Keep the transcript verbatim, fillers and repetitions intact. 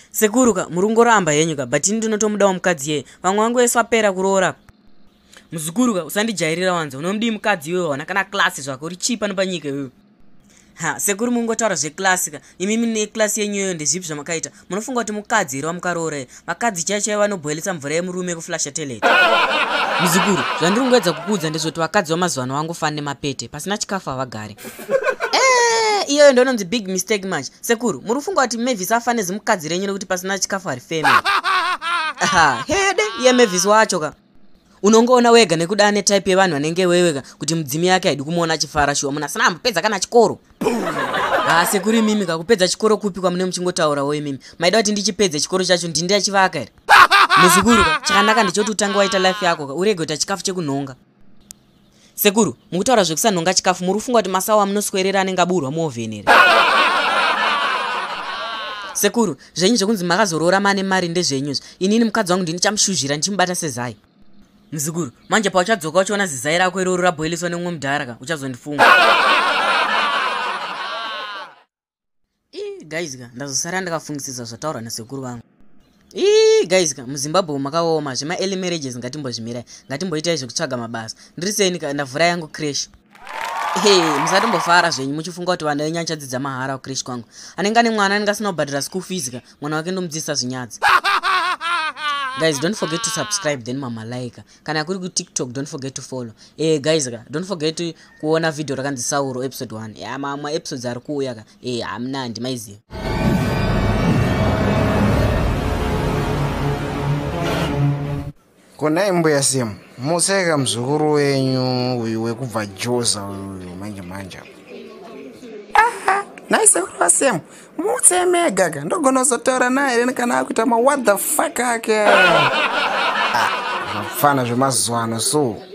Sekuruka murungoramba yenyuka but ndinotomudawo mukadzi yeye. Vamwe vangu vese vapera kuroora. Muzukuruka usandijairira wanza. Unomudi mukadzi wewe wana kana klasi zvako uri chipa nepanyika wewe. Ha, sekuru mungotaura zveklasika. Imimi ne klasi yenyu ndezvipi zvamakaita. Munofunga kuti mukadzi iri wamukaroora. Vakadzi chaicho vanobhoilisa mvura yemurume kuflasha toilet. Muzukuru, zvandirongedza kukuudza ndezvoti vakadzi vamazuva ano vangofana nemapete pasina chikafu havagari. Eh, iyo ndononzi big mistake much. Sekuru, murufunga kuti Mavis afane zimukadzi renyu nekuti pasina chikafu hari family. Aha, hede iye Mavis wacho ka. Unongoona wega nekuda ne type yevanhu vanenge weweka kuti mudzimi yake haidi kumuona chifara shuwa muna sana mpedza kana chikoro. Ah, sekuru mimi kakupedza chikoro kupi kwa mune muchingotaura wewe mimi. Maida kuti ndichipedze chikoro chacho ndinde achivaka ere. Muzukuru chakanaka ndichoti utanga waita life yako urege kuita chikafu chekunhonga. Sekuru mukutaura zvekusanhonga chikafu murufunga kuti masawa munoswerera anenge aburwa muoven ere. Sekuru zvenyu zvekunzi makazorora mane mari ndezvenyu. Inini mukadzi wangu ndinichamushuzhira ndichimubata sezai. Muzukuru manje pauchadzoka uchiona zizai rako iroro rabhoiliswa nemumwe mudharaka uchazondifunga. Ih guys ka ndazosara ndakafungisisa zvataura nasekuru vangu. Ih guys ka muZimbabwe makaoma zvema early marriages ngatimbozvimirai ngatimboitai zvekutsvaga mabasa ndiriseni ka ndavhura yangu crash. Hey musatombofara zvenyu muchifunga kuti vana venyu achadzidza mahara crash kwangu anenge ane mwana anengasina kubhadhira school fees ka mwana wake ndomudzidzisa zvinyadzi. Guys, don't forget to subscribe then mama like. Kana kuri ku TikTok don't forget to follow. Eh guys ka don't forget to kuona video rakanzi Sauro episode one. Ya mama episodes ari kuuya ka. Eh amnandi maiziva. Kona mbuya Sim, museka mzukuru wenyu uyu wekubva Joza uyu manje manje. Aha, Naiza Sim, mutsemega ka ndogona kuzotaura naye kana akuita ma what the fuck ake. Ah, mafana zvemazuva ano so